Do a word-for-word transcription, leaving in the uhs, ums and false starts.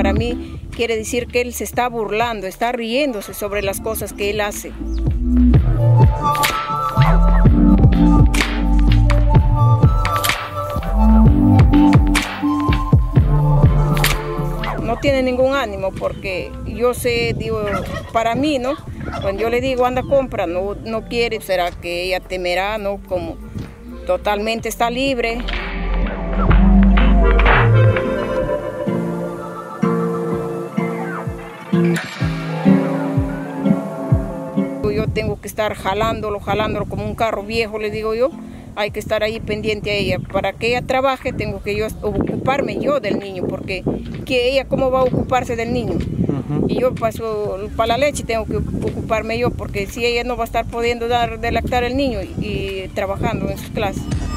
para mí quiere decir que él se está burlando, está riéndose sobre las cosas que él hace. No tiene ningún ánimo porque yo sé, digo, para mí, ¿no? Cuando yo le digo anda compra, no, no quiere, será que ella temerá, ¿no? Como totalmente está libre. Yo tengo que estar jalándolo, jalándolo como un carro viejo, le digo yo. Hay que estar ahí pendiente a ella. Para que ella trabaje, tengo que yo ocuparme yo del niño, porque que ella cómo va a ocuparse del niño. Uh-huh. Y yo paso para la leche, tengo que ocuparme yo, porque si ella no va a estar pudiendo dar de lactar al niño y, y trabajando en sus clases.